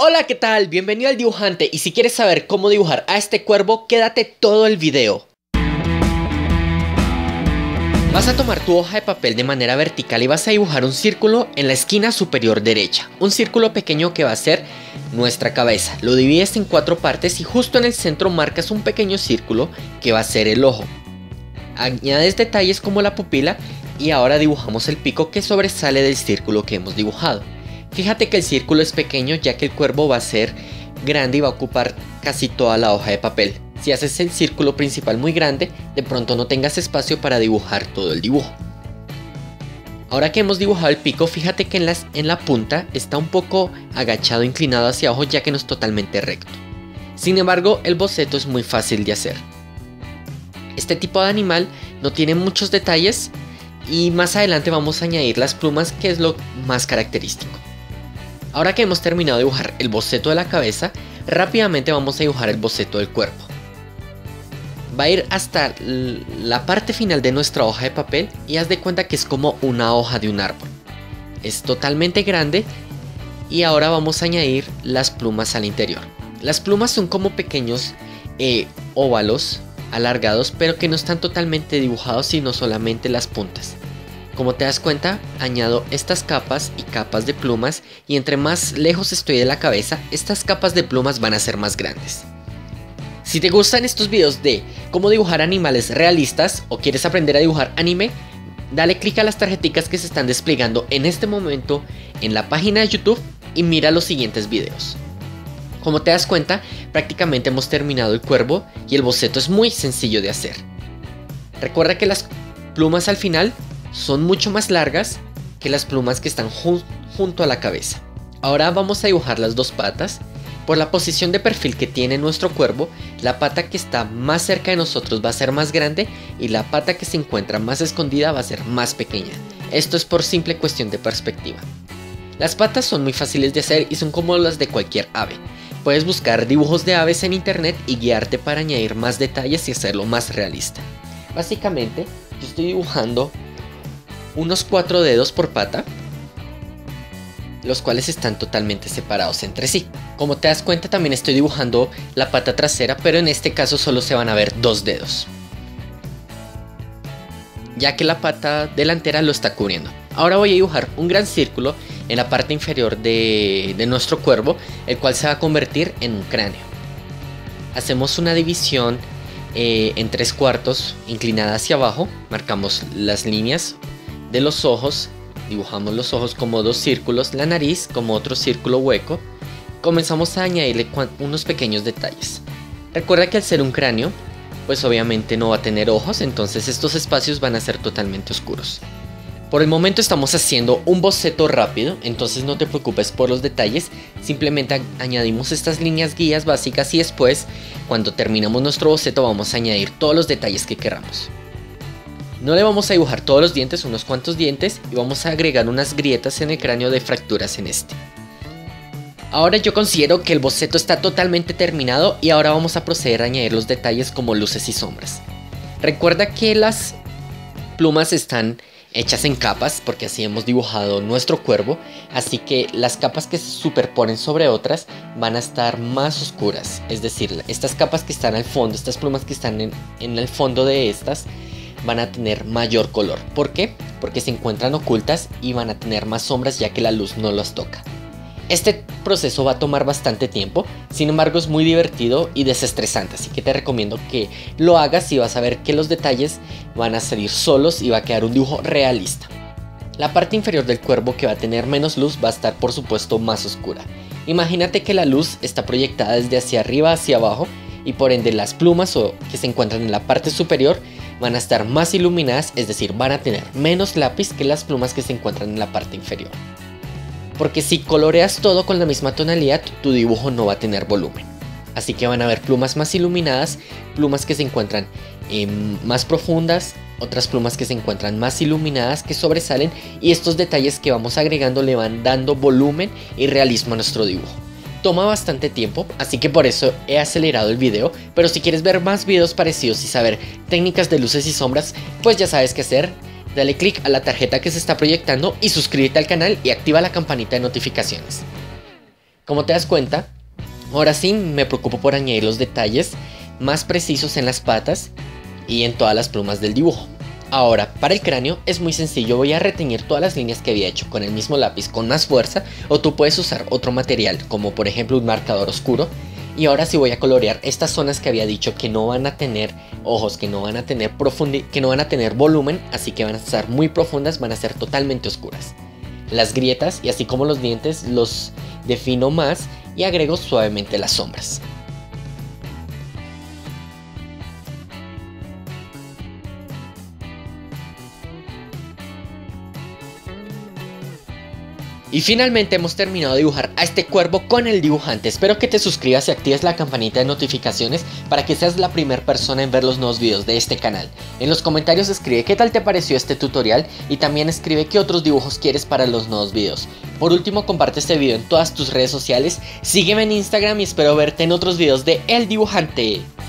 Hola, ¿qué tal? Bienvenido al dibujante, y si quieres saber cómo dibujar a este cuervo, quédate todo el video. Vas a tomar tu hoja de papel de manera vertical y vas a dibujar un círculo en la esquina superior derecha. Un círculo pequeño que va a ser nuestra cabeza. Lo divides en 4 partes y justo en el centro marcas un pequeño círculo que va a ser el ojo. Añades detalles como la pupila y ahora dibujamos el pico que sobresale del círculo que hemos dibujado. Fíjate que el círculo es pequeño ya que el cuervo va a ser grande y va a ocupar casi toda la hoja de papel. Si haces el círculo principal muy grande, de pronto no tengas espacio para dibujar todo el dibujo. Ahora que hemos dibujado el pico, fíjate que en la punta está un poco agachado, inclinado hacia abajo ya que no es totalmente recto. Sin embargo, el boceto es muy fácil de hacer. Este tipo de animal no tiene muchos detalles y más adelante vamos a añadir las plumas, que es lo más característico. Ahora que hemos terminado de dibujar el boceto de la cabeza, rápidamente vamos a dibujar el boceto del cuerpo. Va a ir hasta la parte final de nuestra hoja de papel y haz de cuenta que es como una hoja de un árbol. Es totalmente grande y ahora vamos a añadir las plumas al interior. Las plumas son como pequeños óvalos alargados, pero que no están totalmente dibujados sino solamente las puntas. Como te das cuenta, añado estas capas y capas de plumas y entre más lejos estoy de la cabeza, estas capas de plumas van a ser más grandes. Si te gustan estos videos de cómo dibujar animales realistas o quieres aprender a dibujar anime, dale click a las tarjeticas que se están desplegando en este momento en la página de YouTube y mira los siguientes videos. Como te das cuenta, prácticamente hemos terminado el cuervo y el boceto es muy sencillo de hacer. Recuerda que las plumas al final son mucho más largas que las plumas que están junto a la cabeza. Ahora vamos a dibujar las dos patas. Por la posición de perfil que tiene nuestro cuervo, la pata que está más cerca de nosotros va a ser más grande y la pata que se encuentra más escondida va a ser más pequeña. Esto es por simple cuestión de perspectiva. Las patas son muy fáciles de hacer y son como las de cualquier ave. Puedes buscar dibujos de aves en internet y guiarte para añadir más detalles y hacerlo más realista. Básicamente, yo estoy dibujando unos 4 dedos por pata, los cuales están totalmente separados entre sí. Como te das cuenta, también estoy dibujando la pata trasera, pero en este caso solo se van a ver 2 dedos, ya que la pata delantera lo está cubriendo. Ahora voy a dibujar un gran círculo en la parte inferior de nuestro cuervo, el cual se va a convertir en un cráneo. Hacemos una división en 3/4 inclinada hacia abajo, marcamos las líneas de los ojos. Dibujamos los ojos como 2 círculos, la nariz como otro círculo hueco. Comenzamos a añadirle unos pequeños detalles. Recuerda que al ser un cráneo, pues obviamente no va a tener ojos, entonces estos espacios van a ser totalmente oscuros. Por el momento estamos haciendo un boceto rápido, entonces no te preocupes por los detalles. Simplemente añadimos estas líneas guías básicas y después, cuando terminamos nuestro boceto, vamos a añadir todos los detalles que queramos. No le vamos a dibujar todos los dientes, unos cuantos dientes, y vamos a agregar unas grietas en el cráneo de fracturas en este. Ahora yo considero que el boceto está totalmente terminado y ahora vamos a proceder a añadir los detalles como luces y sombras. Recuerda que las plumas están hechas en capas porque así hemos dibujado nuestro cuervo, así que las capas que se superponen sobre otras van a estar más oscuras. Es decir, estas capas que están al fondo, estas plumas que están en el fondo de estas, van a tener mayor color. ¿Por qué? Porque se encuentran ocultas y van a tener más sombras ya que la luz no las toca. Este proceso va a tomar bastante tiempo, sin embargo es muy divertido y desestresante, así que te recomiendo que lo hagas y vas a ver que los detalles van a salir solos y va a quedar un dibujo realista. La parte inferior del cuervo, que va a tener menos luz, va a estar por supuesto más oscura. Imagínate que la luz está proyectada desde hacia arriba hacia abajo y por ende las plumas que se encuentran en la parte superior van a estar más iluminadas, es decir, van a tener menos lápiz que las plumas que se encuentran en la parte inferior. Porque si coloreas todo con la misma tonalidad, tu dibujo no va a tener volumen. Así que van a haber plumas más iluminadas, plumas que se encuentran más profundas, otras plumas que se encuentran más iluminadas, que sobresalen, y estos detalles que vamos agregando le van dando volumen y realismo a nuestro dibujo. Toma bastante tiempo, así que por eso he acelerado el video, pero si quieres ver más videos parecidos y saber técnicas de luces y sombras, pues ya sabes qué hacer. Dale click a la tarjeta que se está proyectando y suscríbete al canal y activa la campanita de notificaciones. Como te das cuenta, ahora sí me preocupo por añadir los detalles más precisos en las patas y en todas las plumas del dibujo. Ahora, para el cráneo es muy sencillo, voy a reteñir todas las líneas que había hecho con el mismo lápiz con más fuerza, o tú puedes usar otro material como por ejemplo un marcador oscuro. Y ahora sí voy a colorear estas zonas que había dicho que no van a tener ojos, que no van a tener volumen, así que van a estar muy profundas, van a ser totalmente oscuras. Las grietas y así como los dientes los defino más y agrego suavemente las sombras. Y finalmente hemos terminado de dibujar a este cuervo con el dibujante. Espero que te suscribas y actives la campanita de notificaciones para que seas la primera persona en ver los nuevos videos de este canal. En los comentarios escribe qué tal te pareció este tutorial y también escribe qué otros dibujos quieres para los nuevos videos. Por último, comparte este video en todas tus redes sociales, sígueme en Instagram y espero verte en otros videos de El Dibujante.